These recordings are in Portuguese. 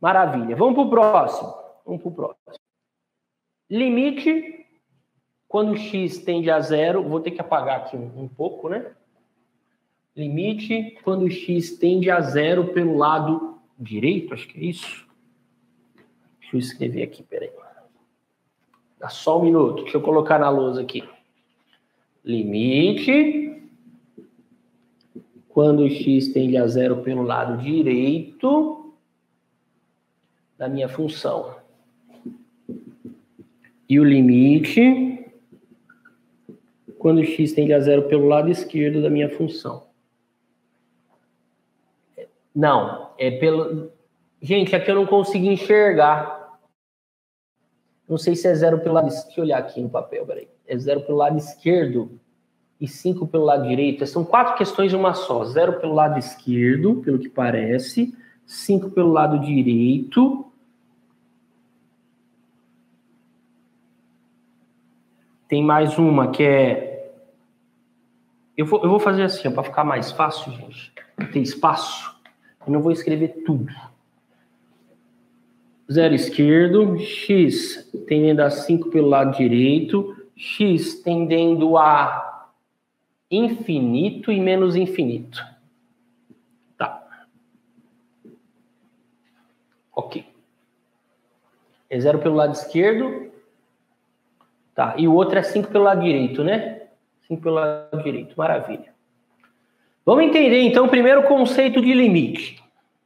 Maravilha. Vamos para o próximo. Limite, quando x tende a zero, vou ter que apagar aqui um pouco, né? Limite, quando x tende a zero pelo lado direito, acho que é isso. Deixa eu escrever aqui, peraí. Dá só um minuto, deixa eu colocar na lousa aqui. Limite, quando x tende a zero pelo lado direito da minha função. E o limite, quando x tende a zero pelo lado esquerdo da minha função. Não, é pelo... Gente, aqui eu não consegui enxergar. Não sei se é zero pelo lado... Deixa eu olhar aqui no papel, peraí. É zero pelo lado esquerdo e 5 pelo lado direito. São 4 questões em uma só. 0 pelo lado esquerdo, pelo que parece. 5 pelo lado direito. Tem mais uma que é... Eu vou fazer assim, para ficar mais fácil, gente. Não tem espaço. Eu não vou escrever tudo. 0 esquerdo, x tendendo a 5 pelo lado direito, x tendendo a infinito e menos infinito. Tá. Ok. É 0 pelo lado esquerdo. Tá. E o outro é 5 pelo lado direito, né? 5 pelo lado direito. Maravilha. Vamos entender, então, primeiro o conceito de limite.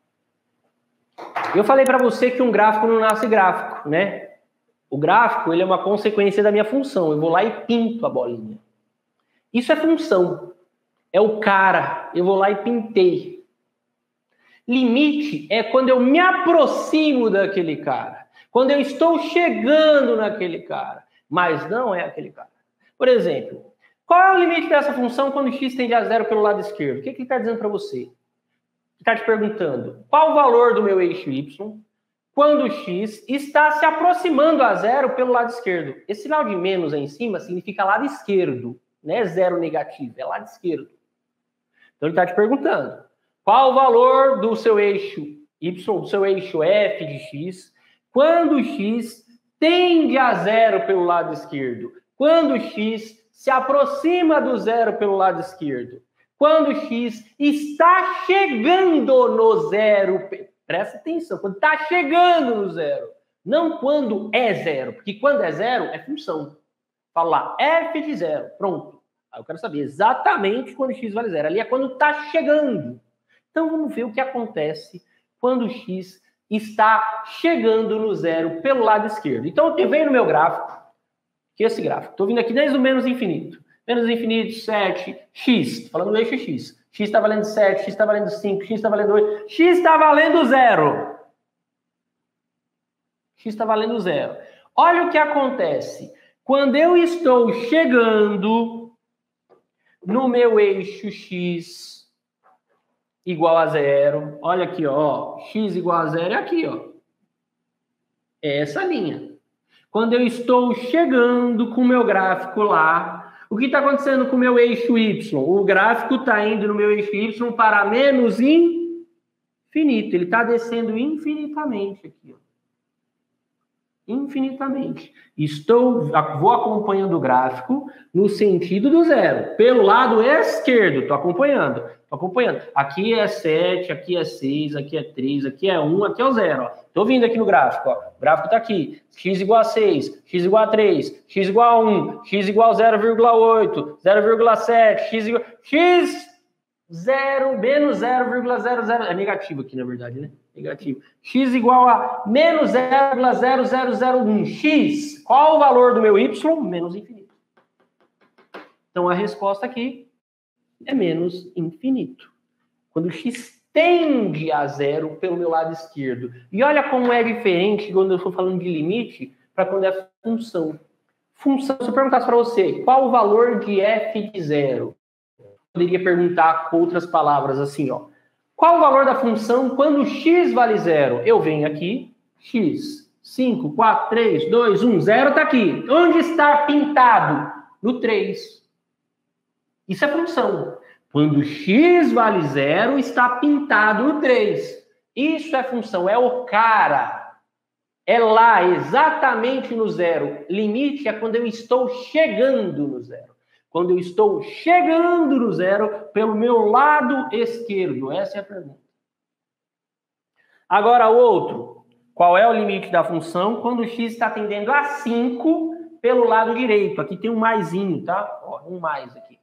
Eu falei para você que um gráfico não nasce gráfico, né? O gráfico, ele é uma consequência da minha função. Eu vou lá e pinto a bolinha. Isso é função. É o cara. Eu vou lá e pintei. Limite é quando eu me aproximo daquele cara. Quando eu estou chegando naquele cara. Mas não é aquele cara. Por exemplo, qual é o limite dessa função quando x tende a zero pelo lado esquerdo? O que ele está dizendo para você? Ele está te perguntando qual o valor do meu eixo y quando x está se aproximando a zero pelo lado esquerdo. Esse sinal de menos aí em cima significa lado esquerdo, não é zero negativo, é lado esquerdo. Então ele está te perguntando qual o valor do seu eixo y, do seu eixo f de x, quando x tende a zero pelo lado esquerdo, quando x se aproxima do zero pelo lado esquerdo, quando x está chegando no zero. Presta atenção, quando está chegando no zero. Não quando é zero, porque quando é zero é função. Fala lá, f de zero, pronto. Aí eu quero saber exatamente quando x vale zero. Ali é quando está chegando. Então vamos ver o que acontece quando x está chegando no zero pelo lado esquerdo. Então eu venho no meu gráfico, que é esse gráfico. Estou vindo aqui desde o menos infinito. Menos infinito, 7, x. Estou falando do eixo x. X está valendo 7, x está valendo 5, x está valendo 8, x está valendo 0. X está valendo 0. Olha o que acontece. Quando eu estou chegando no meu eixo x igual a 0, olha aqui, ó, x igual a 0 é aqui, ó. É essa linha. Quando eu estou chegando com o meu gráfico lá, o que está acontecendo com o meu eixo y? O gráfico está indo no meu eixo y para menos infinito. Ele está descendo infinitamente aqui, ó. Infinitamente. Vou acompanhando o gráfico no sentido do zero. Pelo lado esquerdo, estou acompanhando. Aqui é 7, aqui é 6, aqui é 3, aqui é 1, aqui é o 0. Estou vindo aqui no gráfico. Ó. O gráfico está aqui. X igual a 6, x igual a 3, x igual a 1, x igual a 0,8, 0,7, x igual... x 0 menos 0,00... É negativo aqui, na verdade, né? Negativo. X igual a menos 0,0001. X, qual o valor do meu y? Menos infinito. Então, a resposta aqui é menos infinito. Quando x tende a zero pelo meu lado esquerdo. E olha como é diferente quando eu estou falando de limite para quando é função. Função, se eu perguntasse para você, qual o valor de f de zero? Poderia perguntar com outras palavras assim, ó. Qual o valor da função quando x vale 0? Eu venho aqui, x, 5, 4, 3, 2, 1, 0 está aqui. Onde está pintado? No 3. Isso é função. Quando x vale 0, está pintado no 3. Isso é função, é o cara. É lá, exatamente no zero. Limite é quando eu estou chegando no zero. Quando eu estou chegando no zero pelo meu lado esquerdo. Essa é a pergunta. Agora, outro. Qual é o limite da função quando o x está tendendo a 5 pelo lado direito? Aqui tem um maisinho, tá? Ó, um mais aqui.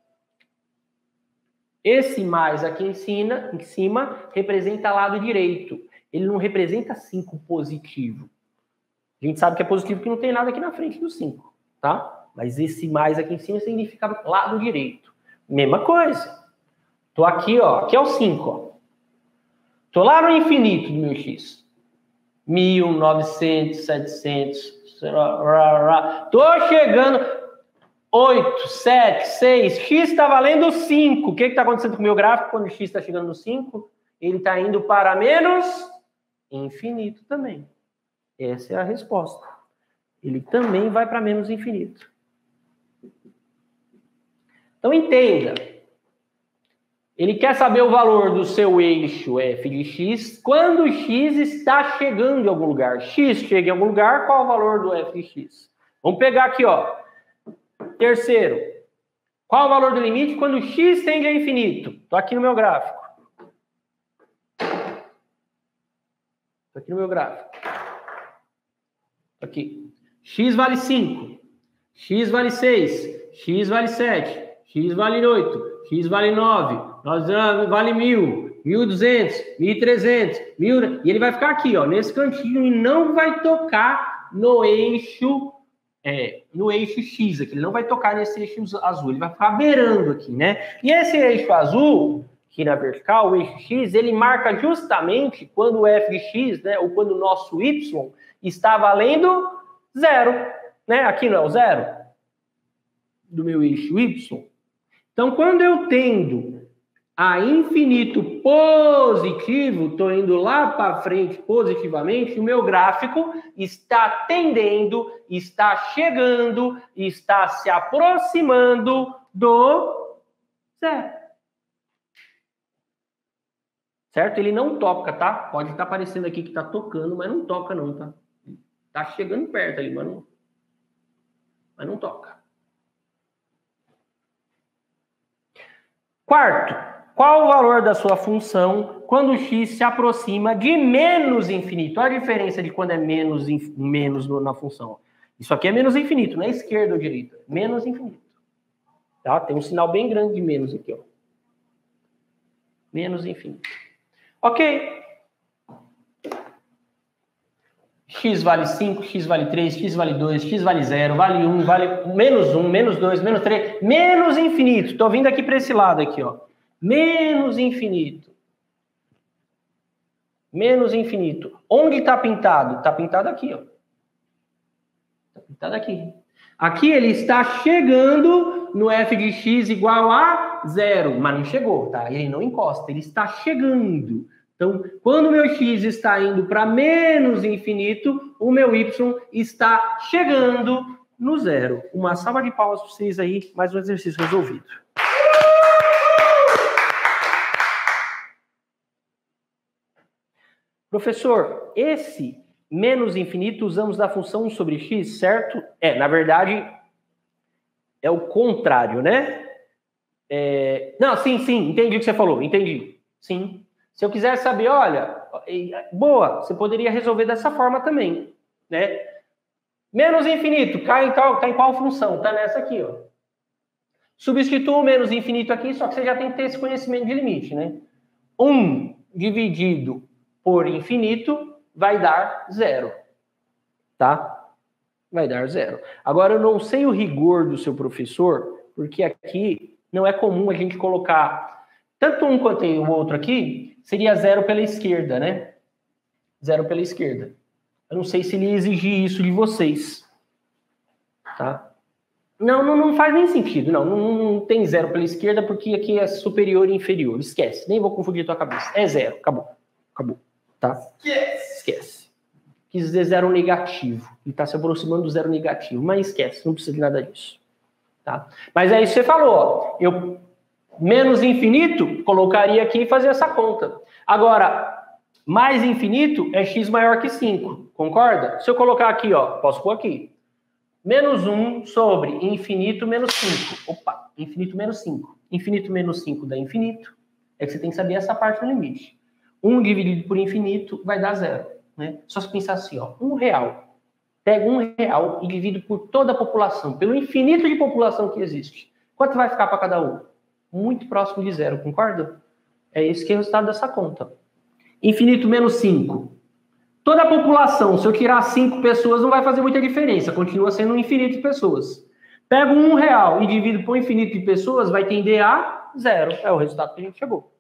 Esse mais aqui em cima representa lado direito. Ele não representa 5 positivo. A gente sabe que é positivo porque não tem nada aqui na frente do 5, tá? Mas esse mais aqui em cima significa lado direito. Mesma coisa. Tô aqui, ó. Aqui é o 5, ó. Tô lá no infinito do meu x. 1000, 900, 700. Tô chegando. 8, 7, 6. X está valendo 5. O que está acontecendo com o meu gráfico quando o x está chegando no 5? Ele está indo para menos infinito também. Essa é a resposta. Ele também vai para menos infinito. Então, entenda. Ele quer saber o valor do seu eixo f de x quando o x está chegando em algum lugar. X chega em algum lugar, qual o valor do f de x? Vamos pegar aqui, ó. Terceiro. Qual o valor do limite quando o x tende a infinito? Estou aqui no meu gráfico. Estou aqui no meu gráfico. Aqui. X vale 5. X vale 6. X vale 7. X vale 8. X vale 9. Vale 1000. 1200. 1300. 1000. E ele vai ficar aqui, ó, nesse cantinho e não vai tocar no eixo X aqui. Ele não vai tocar nesse eixo azul. Ele vai ficar beirando aqui, né? E esse eixo azul, aqui na vertical, o eixo X, ele marca justamente quando o f de x, né, ou quando o nosso y está valendo 0, né? Aqui não é o 0 do meu eixo y. Então, quando eu tendo a infinito positivo, estou indo lá para frente positivamente, o meu gráfico está tendendo, está chegando, está se aproximando do 0. Certo? Ele não toca, tá? Pode estar parecendo aqui que está tocando, mas não toca não, tá? Está chegando perto ali, mas não toca. Quarto, qual o valor da sua função quando o x se aproxima de menos infinito? Olha a diferença de quando é menos na função. Isso aqui é menos infinito, não é esquerda ou direita. Menos infinito. Tá? Tem um sinal bem grande de menos aqui, ó. Menos infinito. Ok. X vale 5, x vale 3, x vale 2, x vale 0, vale 1, vale menos 1, menos 2, menos 3, menos infinito. Estou vindo aqui para esse lado aqui, ó. Menos infinito. Menos infinito. Onde está pintado? Está pintado aqui, ó. Está pintado aqui. Aqui ele está chegando no f de x igual a 0, mas não chegou, tá? Ele não encosta, ele está chegando. Então, quando o meu x está indo para menos infinito, o meu y está chegando no 0. Uma salva de palmas para vocês aí, mais um exercício resolvido. Professor, esse menos infinito usamos da função 1 sobre x, certo? Na verdade, é o contrário, né? Não, sim, entendi o que você falou, entendi. Sim. Se eu quiser saber, olha, boa, você poderia resolver dessa forma também, né? Menos infinito, tá em qual função? Tá nessa aqui, ó. Substitua o menos infinito aqui, só que você já tem que ter esse conhecimento de limite, né? 1 dividido por infinito vai dar 0, tá? Vai dar 0. Agora, eu não sei o rigor do seu professor, porque aqui não é comum a gente colocar tanto um quanto o outro aqui, seria 0 pela esquerda, né? 0 pela esquerda. Eu não sei se ele exigir isso de vocês. Tá? Não faz nem sentido. Não tem 0 pela esquerda, porque aqui é superior e inferior. Esquece. Nem vou confundir a tua cabeça. É 0. Acabou. Tá? Esquece. Quis dizer 0 negativo. Ele está se aproximando do 0 negativo. Mas esquece. Não precisa de nada disso. Tá? Mas é isso que você falou. Ó. Menos infinito, colocaria aqui e fazia essa conta. Agora, mais infinito é x maior que 5, concorda? Se eu colocar aqui, ó, posso pôr aqui, menos 1 sobre infinito menos 5. Opa, infinito menos 5. Infinito menos 5 dá infinito. É que você tem que saber essa parte do limite. 1 dividido por infinito vai dar 0. Né? Só se pensar assim, ó, R$1. Pega R$1 e divide por toda a população, pelo infinito de população que existe. Quanto vai ficar para cada um? Muito próximo de 0, concorda? É esse que é o resultado dessa conta. Infinito menos 5. Toda a população, se eu tirar 5 pessoas, não vai fazer muita diferença. Continua sendo um infinito de pessoas. Pego R$1 e divido por infinito de pessoas, vai tender a 0. É o resultado que a gente chegou.